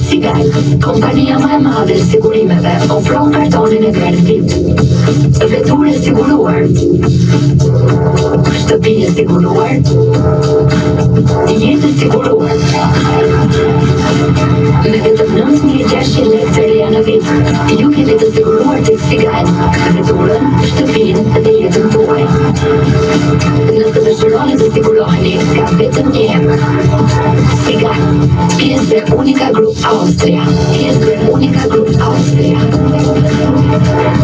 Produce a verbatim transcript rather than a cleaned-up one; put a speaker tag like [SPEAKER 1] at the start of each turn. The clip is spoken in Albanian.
[SPEAKER 1] Sigal, kompania më e madhe e sigurimeve, ofron kartonin e garantit. Veture e siguruar, shtëpi e siguruar, jetë e siguruar. Me vetëm nëntëdhjetë mijë e gjashtëqind lekë të reja në vit, ju keni të siguruar tek Sigal, veturën, shtëpinë dhe jetën tuaj. Nëse dëshironi të siguroheni, ka vetëm një emër. Sigal, T S B Unica Group Austria. T S B Unica Group Austria.